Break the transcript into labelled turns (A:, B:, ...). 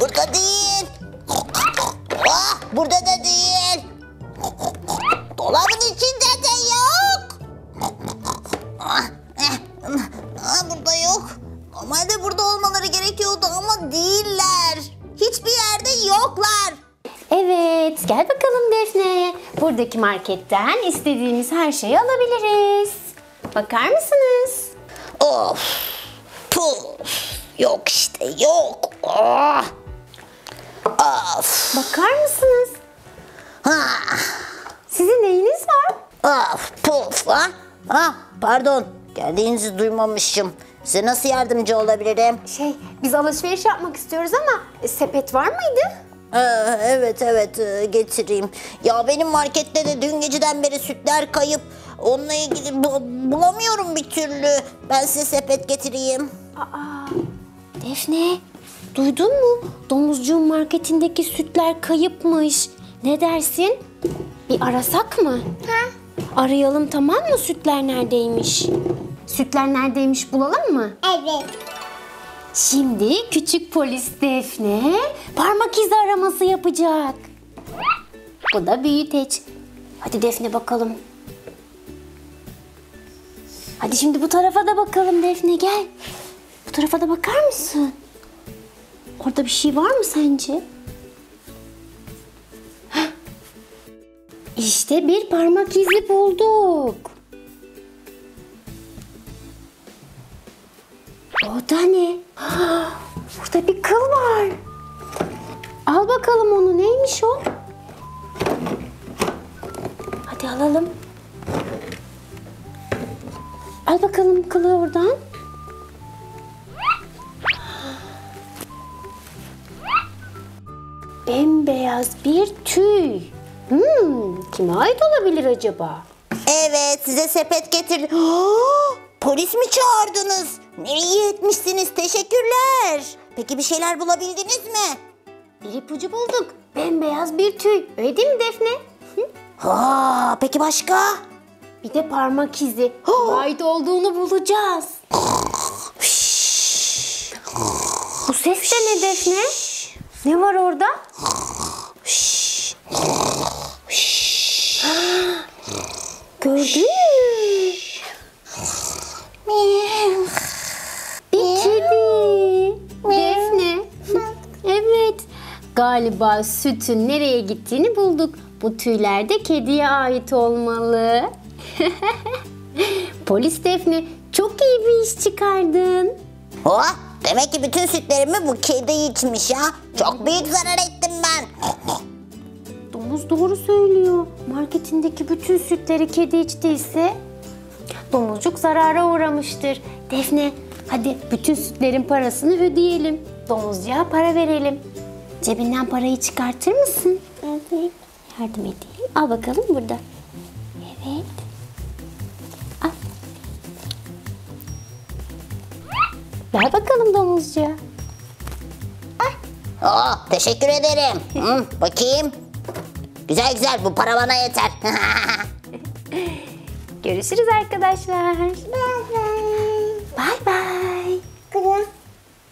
A: Burada değil. Ah, burada da değil. Dolabın içinde de yok. Burada yok. Normalde burada olmaları gerekiyordu ama değiller. Hiçbir yerde yoklar.
B: Evet, gel bakalım Defne. Buradaki marketten istediğimiz her şeyi alabiliriz. Bakar mısınız?
A: Of. Puf. Yok işte yok. Oh. Of.
B: Bakar mısınız?
A: Ha.
B: Sizin neyiniz var?
A: Of. Puf. Ha, pardon. Geldiğinizi duymamışım. Size nasıl yardımcı olabilirim?
B: Biz alışveriş yapmak istiyoruz ama sepet var mıydı?
A: Evet getireyim. Ya benim markette de dün geceden beri sütler kayıp. Onunla ilgili bulamıyorum bir türlü. Ben size sepet getireyim.
B: Defne, duydun mu? Domuzcuğun marketindeki sütler kayıpmış. Ne dersin? Bir arasak mı? Arayalım, tamam mı, sütler neredeymiş? Sütler neredeymiş bulalım mı?
C: Evet.
B: Şimdi küçük polis Defne parmak izi araması yapacak. Bu da büyüteç. Hadi Defne bakalım. Hadi şimdi bu tarafa da bakalım Defne, gel. Bu tarafa da bakar mısın? Orada bir şey var mı sence? Heh. İşte bir parmak izi bulduk. O da ne? Burada bir kıl var. Al bakalım onu. Neymiş o? Hadi alalım. Al bakalım kılı oradan. Bembeyaz bir tüy. Kime ait olabilir acaba?
A: Evet, size sepet getirdim. Polis mi çağırdınız? Ne iyi etmişsiniz, teşekkürler. Peki bir şeyler bulabildiniz mi?
B: Bir ipucu bulduk. Bembeyaz bir tüy. Öyle değil mi Defne?
A: Peki başka?
B: Bir de parmak izi. Kime ait olduğunu bulacağız. Bu ses de ne Defne? Ne var orada? Gördün mü? Bir kedi. Defne. Evet. Galiba sütün nereye gittiğini bulduk. Bu tüyler de kediye ait olmalı. Polis Defne, çok iyi bir iş çıkardın.
A: Demek ki bütün sütlerimi bu kedi içmiş ya. Çok büyük zarar ettim ben.
B: Domuz doğru söylüyor. Marketindeki bütün sütleri kedi içtiyse domuzcuk zarara uğramıştır. Defne, hadi bütün sütlerin parasını ödeyelim. Domuzcuğa para verelim. Cebinden parayı çıkartır mısın?
C: Evet.
B: Yardım edeyim. Al bakalım burada. Evet. Al. Ver bakalım domuzcuğa.
A: Teşekkür ederim. Bakayım. Güzel bu para bana yeter.
B: Görüşürüz arkadaşlar.
C: Bye bye.
B: Bye